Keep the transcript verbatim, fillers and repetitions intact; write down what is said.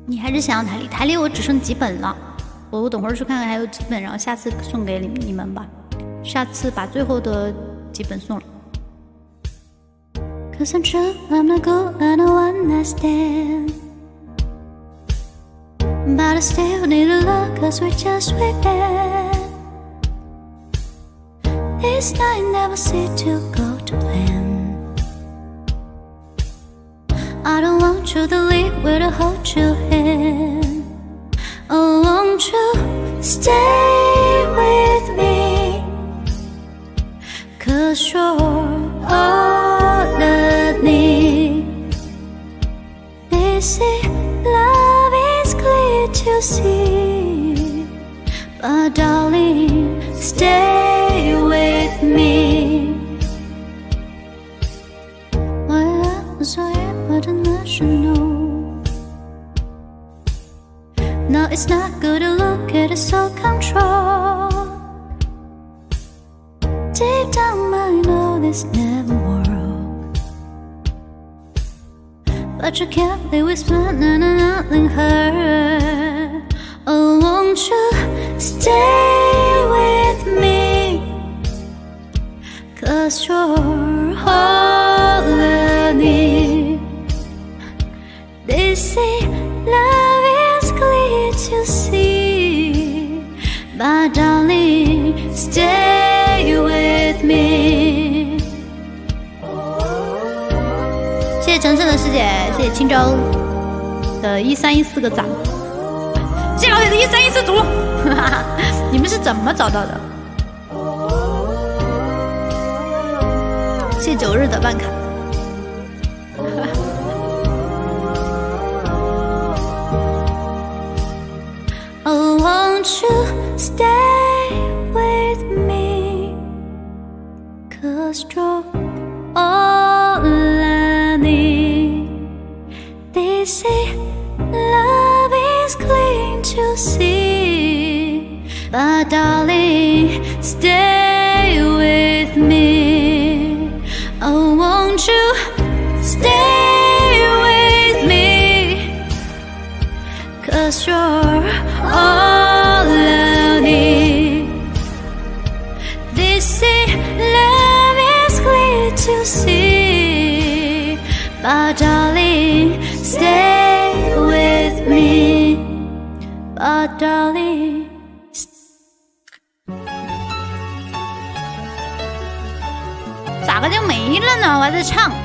你还是想要台历？台历我只剩几本了，我我等会儿去看看还有几本，然后下次送给你你们吧。下次把最后的几本送了。Cause I'm true, I'm not good at a one night stand, but I still need a love cause we're just waiting. This night never seemed to go to plan. I don't want you to leave without hold your hand. Oh, won't you stay with me? Cause you're all I need. They say love is clear to see, but darling, stay with me. My love was so international. No, it's not good to look at it so control. Deep down I know this never work, but you can't live with one and nothing hurt. Oh, won't you stay with me? Cause you're all I need. They say love is clear to see, but darling, stay with me. 谢谢橙橙的师姐，谢谢青州的一三一四个赞，谢谢老铁的一三一四组，你们是怎么找到的？谢谢九日的办卡。Oh, won't you stay with me? Cause you're all I need. They say love is clean to see, but darling, stay with me. Oh, won't you stay with me? Cause you're all I need. They say love is clear to see, but darling, stay with me. But darling,咋个就没了呢？我还在唱。